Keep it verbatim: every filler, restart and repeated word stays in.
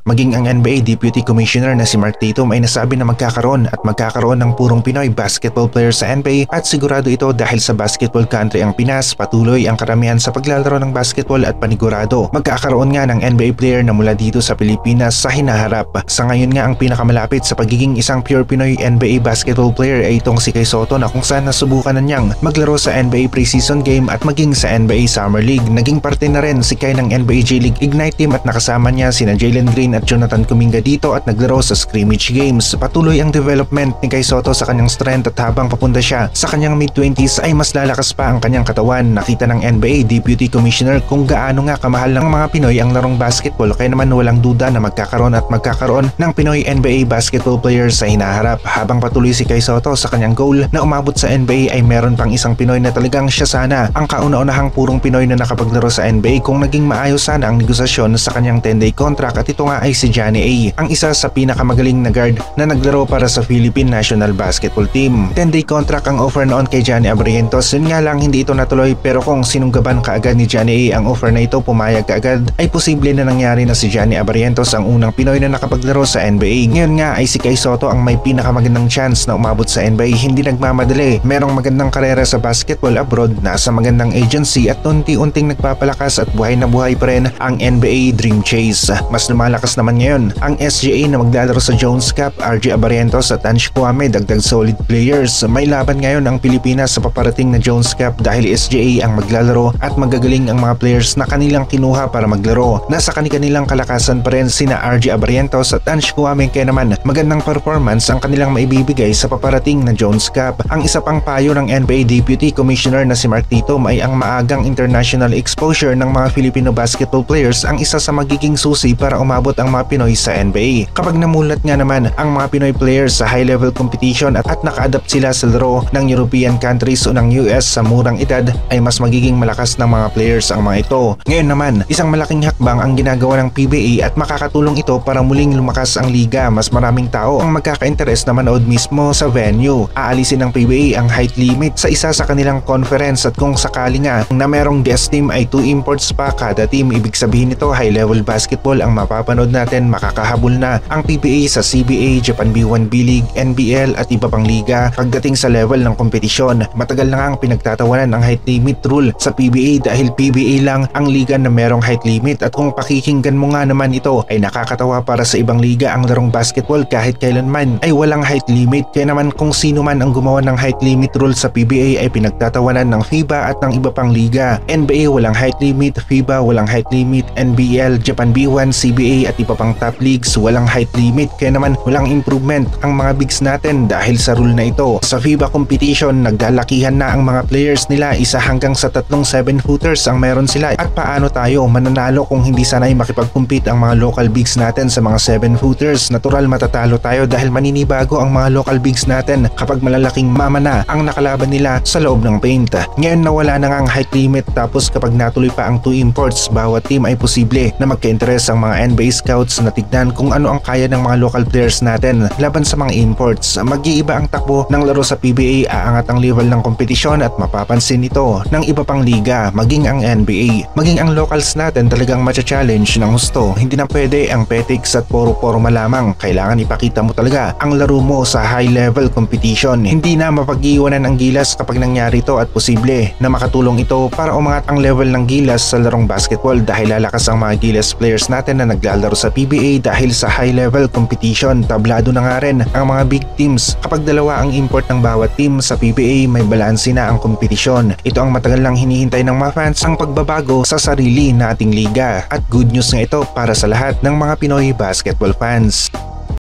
Maging ang N B A Deputy Commissioner na si Mark Tatum ay nasabi na magkakaroon at magkakaroon ng purong Pinoy basketball players sa N B A at sigurado ito dahil sa basketball country ang Pinas, patuloy ang karamihan sa paglalaro ng basketball at panigurado. Magkakaroon nga ng N B A player na mula dito sa Pilipinas sa hinaharap. Sa ngayon nga ang pinakamalapit sa pagiging isang pure Pinoy N B A basketball player ay itong si Kai Sotto na kung saan nasubukan na niyang maglaro sa N B A preseason game at maging sa N B A Summer League. Naging parte na rin si Kai ng N B A J-League Ignite team at nakasama niya sina Jalen Green at Jonathan Kuminga dito at naglaro sa scrimmage games. Patuloy ang development ni Kai Sotto sa kanyang strength at habang papunta siya sa kanyang mid-twenties ay mas lalakas pa ang kanyang katawan. Nakita ng N B A Deputy Commissioner kung gaano nga kamahal ng mga Pinoy ang larong basketball kaya naman walang duda na magkakaroon at magkakaroon ng Pinoy N B A basketball players sa hinaharap. Habang patuloy si Kai Sotto sa kanyang goal na umabot sa N B A ay meron pang isang Pinoy na talagang siya sana ang kauna-unahang purong Pinoy na nakapaglaro sa N B A kung naging maayos sana ang negosasyon sa kanyang ten day contract at ito nga ay si Johnny A, ang isa sa pinakamagaling na guard na naglaro para sa Philippine National Basketball Team. ten day contract ang offer noon kay Johnny Abrientos, yun nga lang hindi ito natuloy pero kung sinunggaban kaagad ni Johnny A ang offer na ito pumayag kaagad ay posible na nangyari na si Johnny Abrientos ang unang Pinoy na nakapaglaro sa N B A. Ngayon nga ay si Kai Sotto ang may pinakamagandang chance na umabot sa N B A. Hindi nagmamadali, merong magandang karera sa basketball abroad, nasa magandang agency at unti-unting nagpapalakas at buhay na buhay pa rin ang N B A Dream Chase. Mas lumalakas naman ngayon ang S G A na maglalaro sa Jones Cup, R J Abarrientos at Ange Kwame, dagdag solid players. May laban ngayon ang Pilipinas sa paparating na Jones Cup dahil S G A ang maglalaro at magagaling ang mga players na kanilang kinuha para maglaro. Nasa kanilang kalakasan pa rin sina R J Abarrientos at Ange Kwame kaya naman magandang performance ang kanilang maibibigay sa paparating na Jones Cup. Ang isa pang payo ng N B A Deputy Commissioner na si Mark Tatum ay ang maagang international exposure ng mga Filipino basketball players ang isa sa magiging susi para umabot ang mga Pinoy sa N B A. Kapag namulat nga naman ang mga Pinoy players sa high-level competition at, at naka-adapt sila sa laro ng European countries o ng U S sa murang edad ay mas magiging malakas ng mga players ang mga ito. Ngayon naman, isang malaking hakbang ang ginagawa ng P B A at makakatulong ito para muling lumakas ang liga. Mas maraming tao ang magkaka-interes na manood mismo sa venue. Aalisin ng P B A ang height limit sa isa sa kanilang conference at kung sakali nga na merong guest team ay two imports pa kada team. Ibig sabihin nito high-level basketball ang mapapanood natin, makakahabol na ang P B A sa C B A, Japan B one B League, N B L at iba pang liga. Pagdating sa level ng kompetisyon, matagal na nga ang pinagtatawanan ang height limit rule sa P B A dahil P B A lang ang liga na merong height limit at kung pakikinggan mo nga naman ito ay nakakatawa para sa ibang liga ang larong basketball kahit kailanman ay walang height limit. Kaya naman kung sino man ang gumawa ng height limit rule sa P B A ay pinagtatawanan ng FIBA at ng iba pang liga. N B A walang height limit, FIBA walang height limit, N B L, Japan B one, C B A at iba pang top leagues walang height limit. Kaya naman walang improvement ang mga bigs natin dahil sa rule na ito. Sa FIBA competition, nagdalakihan na ang mga players nila, isa hanggang sa tatlong seven footers ang meron sila. At paano tayo mananalo kung hindi sanay makipag-compete ang mga local bigs natin sa mga seven footers? Natural matatalo tayo dahil maninibago ang mga local bigs natin kapag malalaking mama na ang nakalaban nila sa loob ng paint. Ngayon nawala na nga ang height limit tapos kapag natuloy pa ang two imports, bawat team ay posible na magka-interest ang mga N B A scouts na tignan kung ano ang kaya ng mga local players natin laban sa mga imports. Mag-iiba ang takbo ng laro sa P B A, aangat ang level ng kompetisyon at mapapansin ito ng iba pang liga, maging ang N B A. Maging ang locals natin talagang matcha-challenge ng gusto. Hindi na pwede ang petics at poro-porma lamang. Kailangan ipakita mo talaga ang laro mo sa high-level competition. Hindi na mapag-iwanan ang gilas kapag nangyari ito at posible na makatulong ito para umangat ang level ng gilas sa larong basketball dahil lalakas ang mga gilas players natin na naglalaro sa P B A dahil sa high-level competition. Tablado na nga rin ang mga big teams. Kapag dalawa ang import ng bawat team sa P B A, may balanse na ang kompetisyon. Ito ang matagal lang hinihintay ng mga fans, ang pagbabago sa sarili nating liga. At good news nga ito para sa lahat ng mga Pinoy basketball fans.